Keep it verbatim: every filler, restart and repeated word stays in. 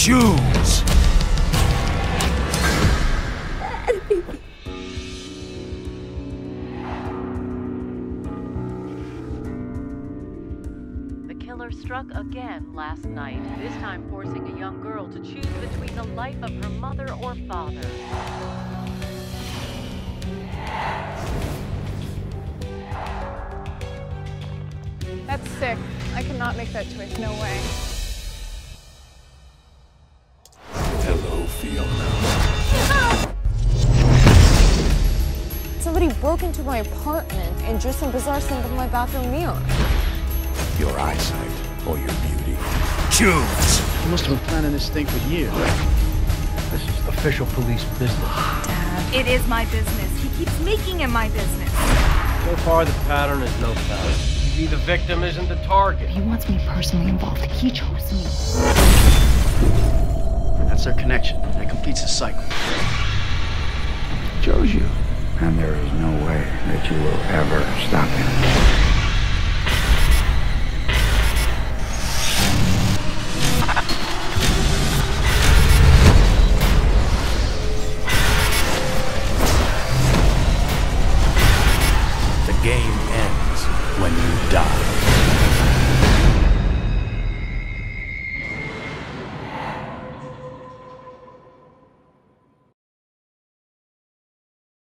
Choose! The killer struck again last night, this time forcing a young girl to choose between the life of her mother or father. That's sick. I cannot make that choice, no way. Hello, Fiona. Somebody broke into my apartment and drew some bizarre symbol of my bathroom mirror. Your eyesight or your beauty. Choose! You must have been planning this thing for years. This is official police business. Dad, it is my business. He keeps making it my business. So far, the pattern is no pattern. Maybe the victim isn't the target. He wants me personally involved. He chose me. That's their connection. That completes the cycle. Chose you, and there is no way that you will ever stop him.